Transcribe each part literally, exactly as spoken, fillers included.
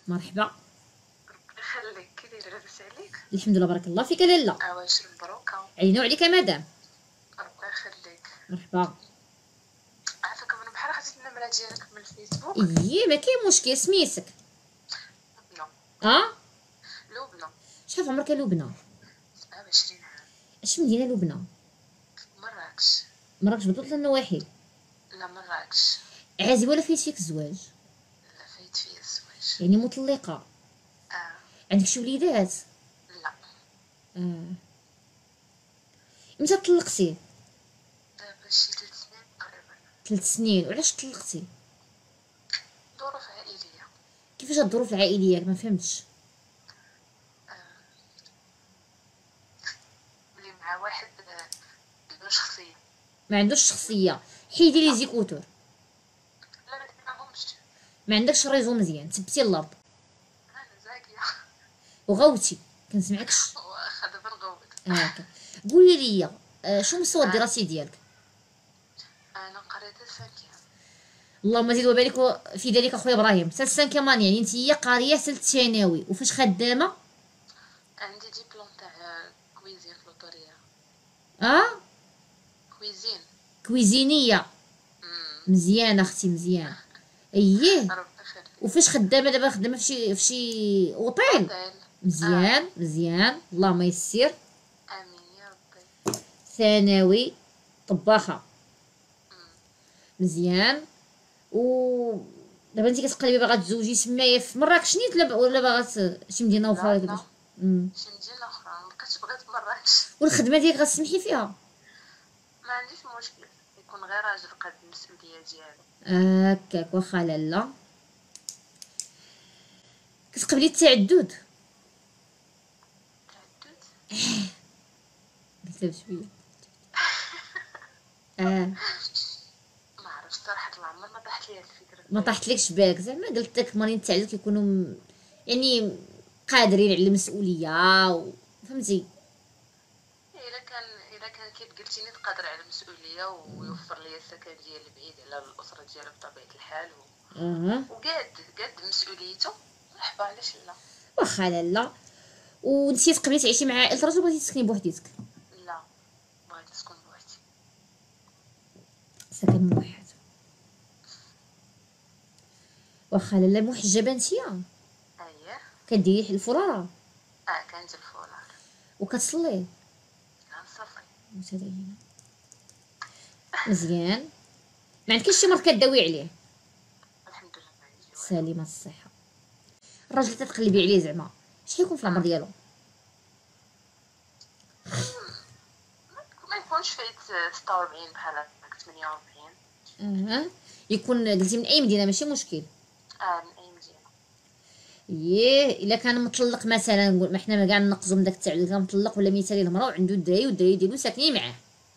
مرحبا. ربي يخليك. كي دايره لاباس عليك؟ الحمد لله بارك الله فيك لاله. اواش مبروكه. عينو عليك يا مدام. ربي يخليك. مرحبا. عافاك من بحال خديت النمره ديالك من الفيسبوك. اييه ما كاين مشكل. سميتك؟ لبنى. اه لبنى. شحال في عمرك يا لبنى؟ سبعة وعشرين عام. اش مدينه لبنى؟ مراكش. مراكش بطولة النواحي. لا مراكش. عازبه ولا فايت فيك الزواج؟ لا فايت فيا الزواج. يعني مطلقه؟ اه. عندك شي وليدات؟ لا. اه. امتى طلقتي؟ دابا شي ثلاث سنين تقريبا. ثلاث سنين. وعلاش طلقتي؟ ظروف عائليه. كيفاش الظروف العائليه؟ ما فهمتش. اللي مع واحد بدون شخصيه. ما عندوش شخصيه. حيدي لي زيكوتور. لا ما تفهمهمش. ما عندكش ريزو مزيان. تبتي اللاب انا زاكيه. وغوتي كنسمعكش. واخا دابا نغوت. هاكا. قولي لي آه شو مستوى الدراسي ديالك؟ انا قريت الفانكيه. اللهم زيد وبارك في ذلك اخويا ابراهيم. ثالث سانكيمان يعني انت هي قاريه ثالث ثانوي. وفاش خدامه؟ عندي ديبلوم تاع كويزين في لوطوريا. اه كويزين. كويزينيه. مزيانه اختي مزيان. اييه. ربي يخليك. وفاش خدامه دابا؟ خدامه في شي في شي اوطيل؟ مزيان آه. مزيان اللهم يسر. امين يا ربي. ثانوي طباخه. مزيان. و دابا انت كتقلبي باغا تزوجي تمايا في مراكش نيت ولا ولا باغا شي مدينه اخرى؟ لا لا شي مدينه اخرى. مبقيتش بغيت مراكش. والخدمه ديالك غتسمحي فيها؟ ما عنديش مشكل يكون غير راجل قد المسؤوليه ديالو. هكاك واخا لاله. كتقبلي التعدد؟ تعدد. قلت لها بشويه. اه ما عرفتش صراحه العمر ما طاحت لي الفكره. ما طاحتلكش بالك زعما؟ قلت لك مريض التعدد كيكونوا م... يعني قادرين على المسؤوليه و... فهمتي؟ الا كان الا كان كيف قلتيني قادر على المسؤوليه ويوفر لي السكن ديالي بعيد على الاسره ديالو بطبيعه الحال و... اها وقاد قاد مسؤوليته مرحبا علاش لا. واخا لاله. وانتي تقبلي تعيشي مع عائله الرجل ولا بغيتي تسكني بوحديتك؟ لا بغيت نسكن بوحدي. سكن موحد. واخا لاله. محجبه نتيا؟ اييه. كديري الفراره؟ اه كندير الفولار. وكتصلي؟ كنصلي. متدينه. مزيان. ما عندكش شي مرض كداوي عليه؟ الحمد لله ما عندي والو. سليمه الصحه. الراجل تتقلبي عليه زعما شحال يكون في العمر ديالو؟ ما يكونش فايت ستة وأربعين بحال هكاك ثمانية وأربعين. اها. يكون قلتي من اي مدينه ماشي مشكل. اه من اي مدينه. ايه الا كان مطلق مثلا نقول ما حنا ما كاع نقصوا من داك التعدد. كان مطلق ولا مثالي المراه وعنده الدراري والدراري ديالو ساكنين معاه؟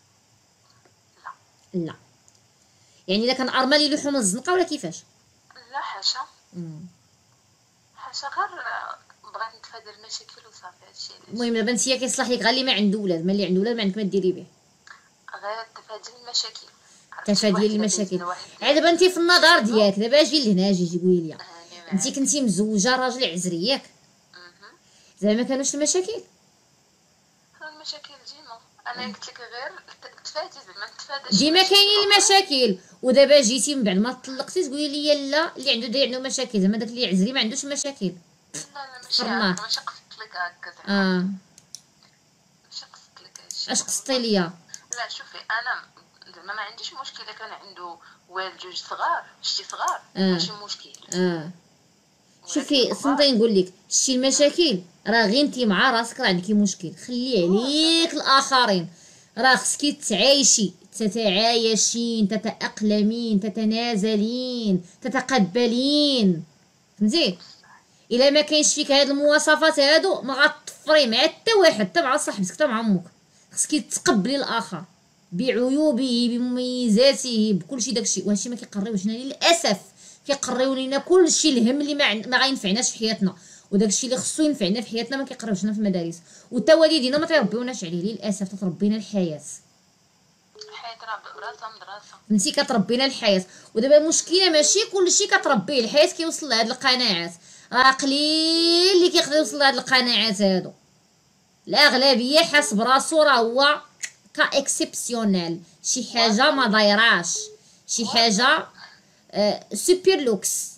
لا. لا يعني الا كان ارملي لحوم الزنقه ولا كيفاش؟ لا حاشا. امم حاشا غير بغيت نتفادى المشاكل وصافي هادشي علاش. المهم دابا نتيا كيصلح لك غير اللي ما عنده ولاد. ما اللي عنده ولاد ما عندك ما ديري به. غير تفادي المشاكل. تفادي المشاكل. عاد دابا انت في النظر ديالك دابا اجي لهنا اجي جي قولي لي انت كنتي مزوجه راجل عزري ياك؟ اها. زعما ما كانوش المشاكل؟ المشاكل ديما انا قلت لك غير تفادي زعما نتفادى. ديما كاينين المشاكل. ودابا جيتي من بعد ما طلقتي تقولي لي لا اللي عنده داير عنده مشاكل. زعما داك اللي عزري ما عندوش مشاكل؟ لا لا ماشي فرما. هكا. ماشي قصدت لك هكا زعما. اه ماشي قصدت لك هادشي. اش قصتي ليا؟ لا شوفي انا زعما ما عنديش مشكل الا كان عنده والد جوج صغار شتي صغار آه. ماشي مشكل. اه شوفي صنطي نقول لك شتي المشاكل راه غير انت مع راسك راه عندك مشكل. خلي عليك الاخرين. راه خصك تعايشي تتعايشين تتاقلمين تتنازلين تتقبلين. فهمتي؟ الا ما كاينش فيك هاد المواصفات هادو ما غتطفري مع حتى واحد حتى مع صاحبتك حتى مع امك. خصك تقبلي الاخر بعيوبه بمميزاته بكلشي داكشي. وهادشي ما كيقريوش لنا للاسف. كيقريو لينا كلشي الهم اللي ما, ما غينفعناش في حياتنا. وداكشي اللي خصو ينفعنا في حياتنا ما كيقريوش لنا في المدارس. وتا والدينا ما تيربيوناش عليه للاسف. تتربينا الحياه. الحياه راه براسها مدرسه. فهمتي؟ كتربينا الحياه. ودابا المشكله ماشي كلشي كتربيه الحياه كيوصل لهاد القناعات. راه قليل اللي كيقدر يوصل لهاد القناعات هادو. الاغلبيه حاس براسو راه هو كا اكسبسيونيل، شي حاجه ما دايراش، شي حاجه آه سوبر لوكس.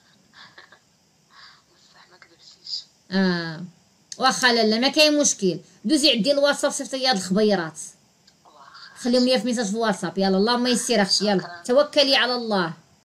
بصح ما كذبتيش. اه واخا لالا ما كاين مشكل، دوزي عندي الواتساب صيفطي لي هاد الخبيرات، واخا خليهم ليا في ميساج في الواتساب. يلا اللهم يسير اختي، يلا توكلي على الله.